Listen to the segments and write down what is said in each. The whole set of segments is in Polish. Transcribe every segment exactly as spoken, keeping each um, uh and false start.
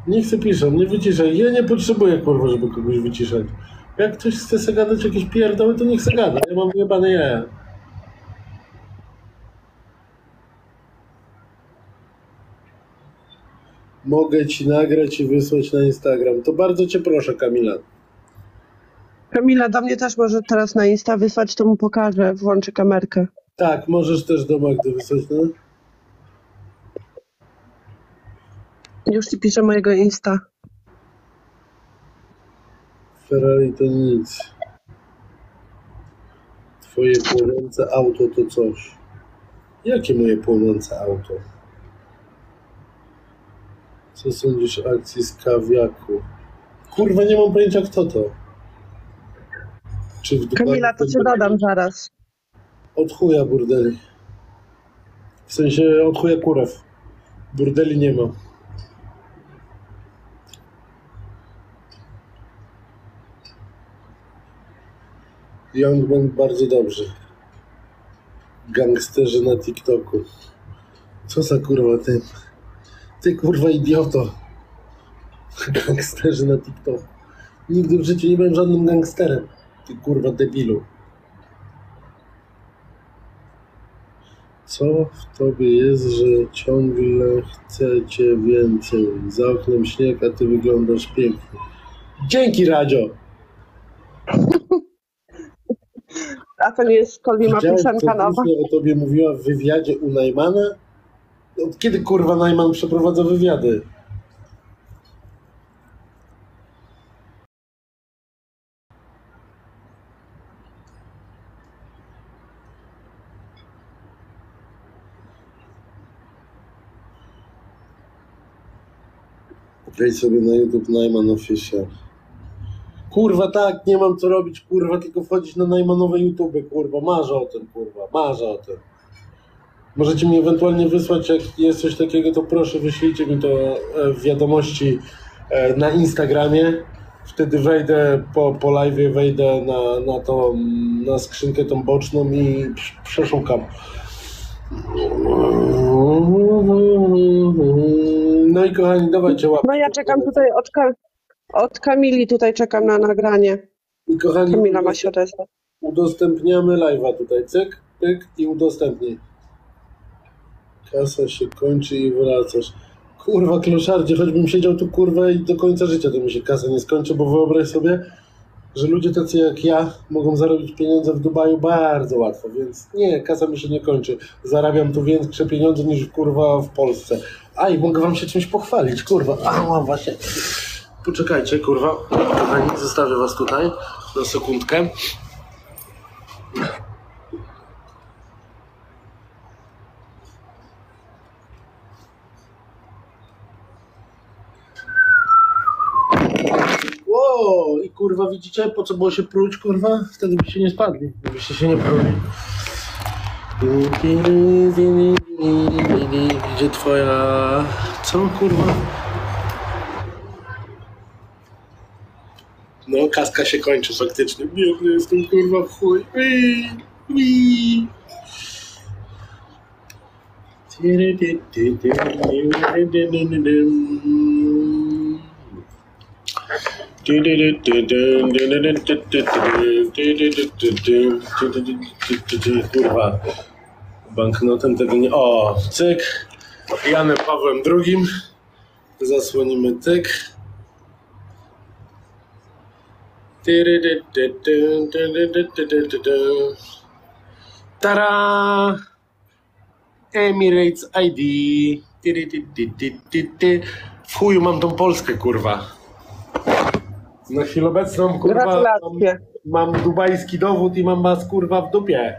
Niech se piszą, nie wyciszaj. Ja nie potrzebuję, kurwa, żeby kogoś wyciszać. Jak ktoś chce se gadać jakieś pierdoły, to niech se gada. Ja mam jebane jaja. Mogę ci nagrać i wysłać na Instagram. To bardzo cię proszę, Kamila. Kamila, do mnie też może teraz na Insta wysłać, to mu pokażę, włączę kamerkę. Tak, możesz też do Magdy wysłać, no? Już ci piszę mojego Insta. Ferrari to nic. Twoje płonące auto to coś. Jakie moje płonące auto? Co sądzisz o akcji z Kawiaku? Kurwa, nie mam pojęcia, kto to. Czy w Dubaju Kamila, to cię dodam zaraz. Od chuja burdeli. W sensie od chuja kurew. Burdeli nie ma. Youngman bardzo dobrze. Gangsterzy na TikToku. Co za kurwa ty? Ty kurwa idioto. Gangsterzy na TikToku. Nigdy w życiu nie byłem żadnym gangsterem. Ty kurwa debilu. Co w tobie jest, że ciągle chcecie więcej? Za oknem śnieg, a ty wyglądasz pięknie. Dzięki, Radzio! A to nie jest Kolima piosenka nowa? O tobie mówiła w wywiadzie u Najmana? Od kiedy kurwa Najman przeprowadza wywiady? Wejdź sobie na YouTube Najman Official. Kurwa tak, nie mam co robić, kurwa, tylko wchodzić na Najmanowe YouTube, kurwa, marzę o tym, kurwa, marzę o tym. Możecie mi ewentualnie wysłać, jak jest coś takiego, to proszę wyślijcie mi to w wiadomości na Instagramie. Wtedy wejdę po, po live'ie, wejdę na, na, tą, na skrzynkę tą boczną i przeszukam. No i kochani, dawajcie łapkę. No ja czekam tutaj od, Ka od Kamili, tutaj czekam na nagranie. I kochani, Kamila ma się odezwać. Udostępniamy live'a tutaj, cyk, pyk i udostępnij. Kasa się kończy i wracasz. Kurwa, kloszardzie, choćbym siedział tu, kurwa, i do końca życia to mi się kasa nie skończy, bo wyobraź sobie, że ludzie tacy jak ja mogą zarobić pieniądze w Dubaju bardzo łatwo, więc nie, kasa mi się nie kończy. Zarabiam tu większe pieniądze niż, kurwa, w Polsce. A i mogę wam się czymś pochwalić, kurwa. A, właśnie. Poczekajcie, kurwa. Kochani, zostawię was tutaj na sekundkę. Wow, i kurwa, widzicie, po co było się pruć, kurwa? Wtedy by się nie spadli, gdybyście się nie pruli. Gdzie twoja... Co, kurwa? No, kaska się kończy faktycznie. Biedny jestem, kurwa, w chuj. Ui, ui. Kurwa, banknotem tego nie... O, cyk, Janem Pawłem drugim, zasłonimy cyk. Tara! Emirates I D. W chuju mam tą Polskę, kurwa. Na chwilę obecną, kurwa, mam, mam dubajski dowód i mam was, kurwa, w dupie.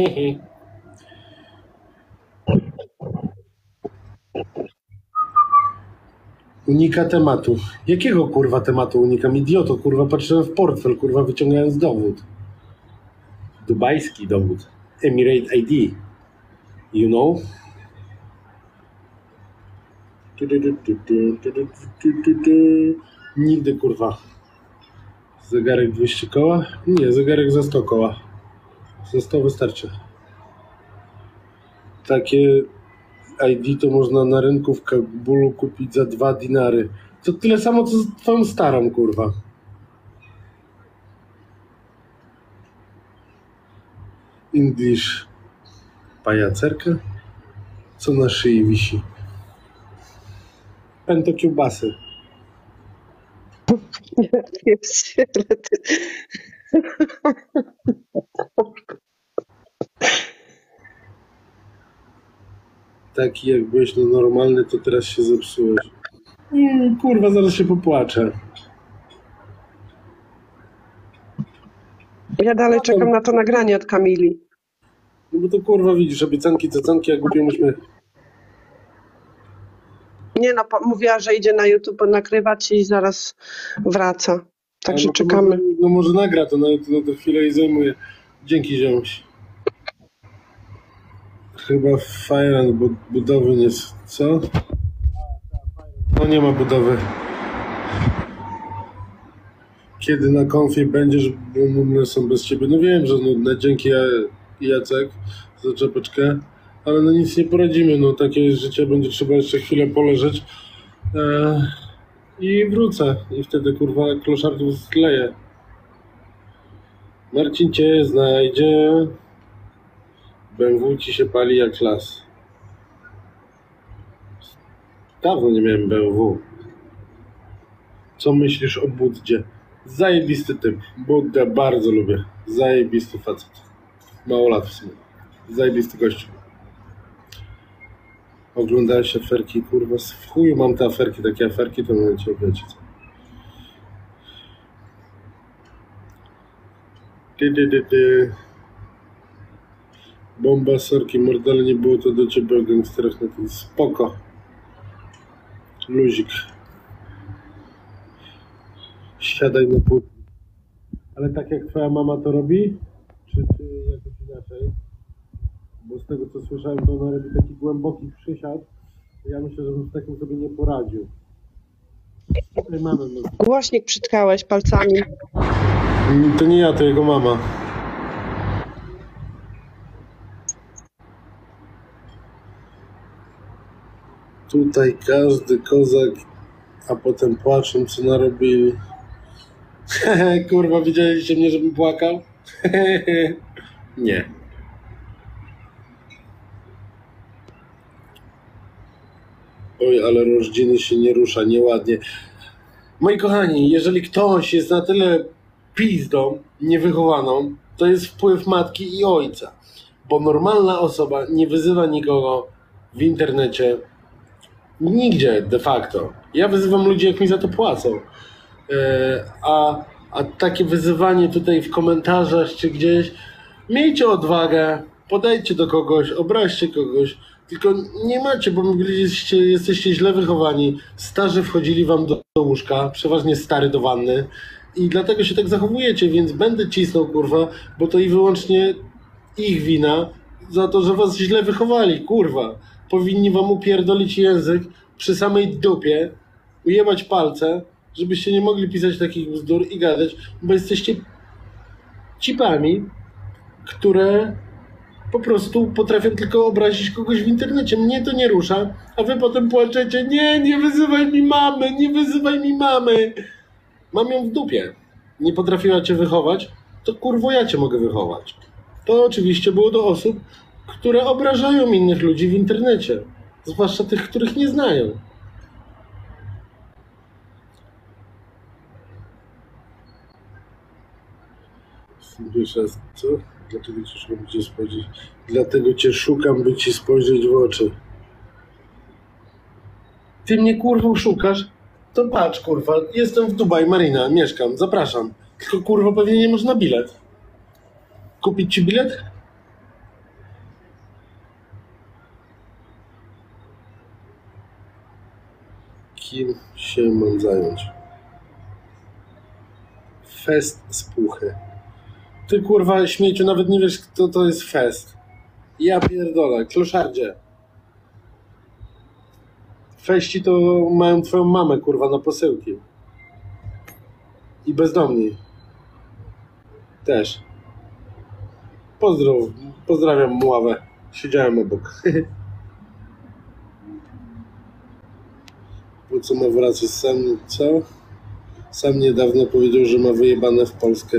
Unika tematu. Jakiego, kurwa, tematu unikam? Idioto, kurwa, patrzyłem w portfel, kurwa, wyciągając dowód. Dubajski dowód. Emirate I D. You know? Nigdy, kurwa. Zegarek dwieście koła? Nie, zegarek za sto koła. Za sto wystarczy. Takie I D to można na rynku w Kabulu kupić za dwa dinary. To tyle samo, co z twoją starą, kurwa. English. Pajacerka? Co na szyi wisi? Pęto kiełbasy. Jest, ale ty... Taki jak byłeś no normalny, to teraz się zepsułeś. Mm, kurwa, zaraz się popłaczę. Ja dalej czekam na to nagranie od Kamili. No bo to kurwa widzisz, obiecanki, cecanki, jak głupio myśmy... Nie no, po- mówiła, że idzie na YouTube nagrywać i zaraz wraca. Także no to czekamy. Może, no może nagra to, no to, no to chwilę i zajmuje. Dzięki, ziomuś. Chyba Fajran, bo budowy nie... s- Co? No nie ma budowy. Kiedy na konfie będziesz, bo nudne są bez ciebie. No wiem, że nudne. Dzięki Ja- Jacek za czapeczkę. Ale no nic nie poradzimy. No takie jest życie, będzie trzeba jeszcze chwilę poleżeć. Eee, I wrócę. I wtedy kurwa kloszardów zleję. Marcin cię znajdzie. B M W ci się pali jak las. Dawno nie miałem B M W. Co myślisz o Buddzie? Zajebisty typ. Buddę bardzo lubię. Zajebisty facet. Mało lat w sumie. Zajebisty gościu. Oglądałeś aferki, kurwa. W chuju mam te aferki, takie aferki, to możecie wiecie co. Ty, ty, ty, ty. Bomba, sorki, mordale, nie było to do ciebie o gangsterach na tym. Spoko. Luzik. Siadaj na płótno. Ale tak jak twoja mama to robi? Czy, czy jakoś inaczej? Bo z tego co słyszałem, to ona robi taki głęboki przysiad. Ja myślę, że bym z takim sobie nie poradził. Tutaj mamy. No. Głośnik przytkałeś palcami. To nie ja, to jego mama. Tutaj każdy kozak, a potem płaczą, co narobili. Kurwa, widzieliście mnie, żebym płakał? Nie. Oj, ale rodziny się nie rusza, nieładnie. Moi kochani, jeżeli ktoś jest na tyle pizdą, niewychowaną, to jest wpływ matki i ojca. Bo normalna osoba nie wyzywa nikogo w internecie, nigdzie de facto. Ja wyzywam ludzi, jak mi za to płacą. Yy, a, a takie wyzywanie tutaj w komentarzach czy gdzieś, miejcie odwagę, podejdźcie do kogoś, obraźcie kogoś, tylko nie macie, bo byliście, jesteście źle wychowani, starzy wchodzili wam do, do łóżka, przeważnie stary do wanny i dlatego się tak zachowujecie, więc będę cisnął, kurwa, bo to i wyłącznie ich wina za to, że was źle wychowali, kurwa. Powinni wam upierdolić język przy samej dupie, ujebać palce, żebyście nie mogli pisać takich bzdur i gadać, bo jesteście cipami, które po prostu potrafią tylko obrazić kogoś w internecie. Mnie to nie rusza, a wy potem płaczecie, nie, nie wyzywaj mi mamy, nie wyzywaj mi mamy. Mam ją w dupie. Nie potrafiła cię wychować, to kurwo ja cię mogę wychować. To oczywiście było do osób, które obrażają innych ludzi w internecie. Zwłaszcza tych, których nie znają. Wiesz, co? Dlatego cię szukam, by cię spojrzeć. Dlatego cię szukam, by ci spojrzeć w oczy. Ty mnie kurwa szukasz? To patrz kurwa, jestem w Dubaj Marina, mieszkam, zapraszam. Tylko kurwa pewnie nie można bilet. Kupić ci bilet? Kim się mam zająć? Fest spuchy. Ty kurwa śmieciu, nawet nie wiesz kto to jest fest. Ja pierdolę, kloszardzie. Feści to mają twoją mamę kurwa na posyłki. I bezdomni. Też. Pozdrow, pozdrawiam Muławę. Siedziałem obok. Po co ma wracać sam, co? Sam niedawno powiedział, że ma wyjebane w Polskę.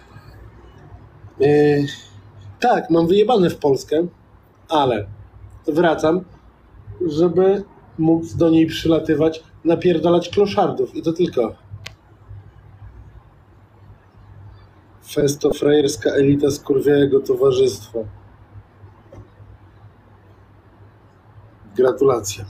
Yy, tak, mam wyjebane w Polskę, ale wracam, żeby móc do niej przylatywać, napierdalać kloszardów i to tylko. Festo, frajerska elita skurwiałego towarzystwa. Gratulacje.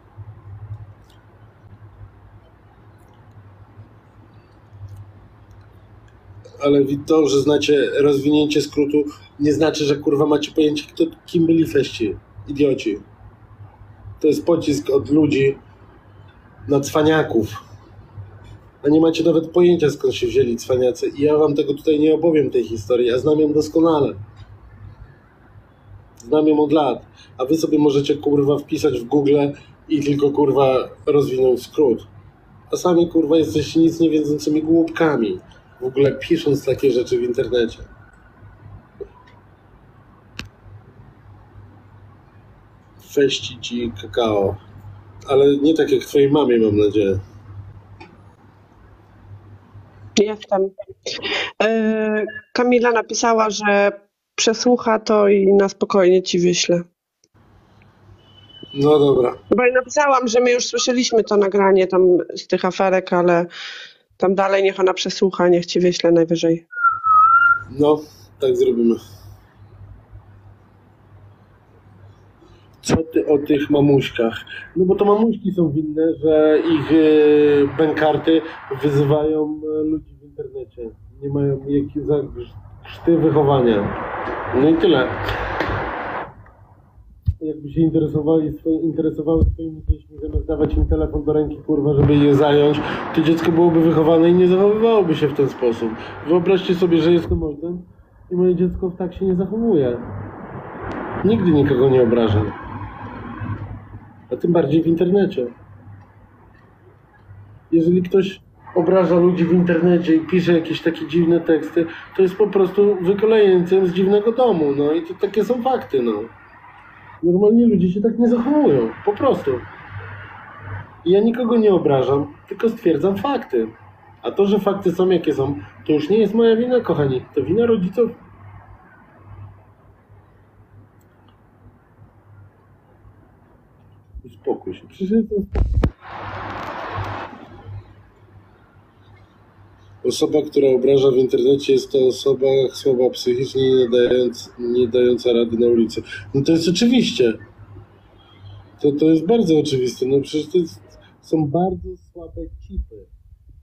Ale to, że znacie rozwinięcie skrótu, nie znaczy, że kurwa macie pojęcie, kto, kim byli feści. Idioci. To jest pocisk od ludzi na cwaniaków. A nie macie nawet pojęcia, skąd się wzięli cwaniacy. I ja wam tego tutaj nie opowiem, tej historii. Ja znam ją doskonale. Znam ją od lat. A wy sobie możecie kurwa wpisać w Google i tylko kurwa rozwinąć skrót. A sami kurwa jesteście nic nie wiedzącymi głupkami. W ogóle pisząc takie rzeczy w internecie. Feści ci kakao. Ale nie tak jak twojej mamie, mam nadzieję. Jestem. Yy, Kamila napisała, że przesłucha to i na spokojnie ci wyślę. No dobra. Bo ja napisałam, że my już słyszeliśmy to nagranie tam z tych aferek, ale tam dalej niech ona przesłucha, niech ci wyślę najwyżej. No, tak zrobimy. Co ty o tych mamuśkach? No bo to mamuśki są winne, że ich yy, bękarty wyzywają yy, ludzi w internecie. Nie mają jakie za krzty wychowania. No i tyle. Jakby się interesowali swoje, interesowały swoimi dziećmi, zamiast dawać im telefon do ręki, kurwa, żeby je zająć, to dziecko byłoby wychowane i nie zachowywałoby się w ten sposób. Wyobraźcie sobie, że jestem ojcem i moje dziecko tak się nie zachowuje. Nigdy nikogo nie obrażam. A tym bardziej w internecie. Jeżeli ktoś obraża ludzi w internecie i pisze jakieś takie dziwne teksty, to jest po prostu wykolejeńcem z dziwnego domu, no i to takie są fakty, no. Normalnie ludzie się tak nie zachowują, po prostu. I ja nikogo nie obrażam, tylko stwierdzam fakty. A to, że fakty są jakie są, to już nie jest moja wina, kochani. To wina rodziców. Uspokój się. Przecież jestem spokój. Osoba, która obraża w internecie, jest to osoba słaba psychicznie, nie, dając, nie dająca rady na ulicy. No to jest oczywiście. To, to jest bardzo oczywiste. No przecież to jest, są bardzo słabe cipy.